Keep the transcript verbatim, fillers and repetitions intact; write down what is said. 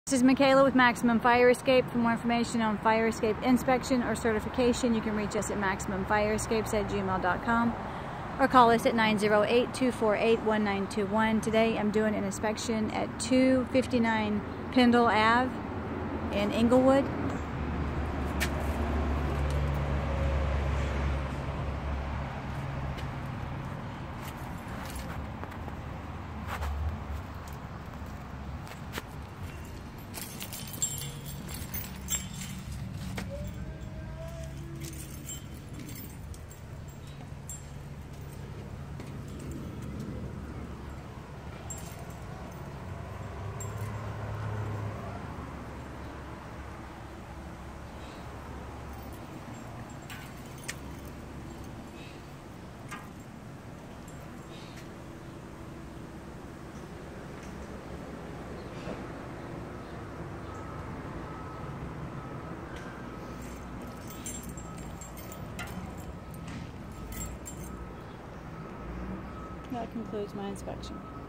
This is Michaela with Maximum Fire Escape. For more information on fire escape inspection or certification, you can reach us at maximum fire escapes at gmail dot com or call us at nine zero eight, two four eight, one nine two one. Today I'm doing an inspection at two fifty-nine Pindle Ave in Englewood. That concludes my inspection.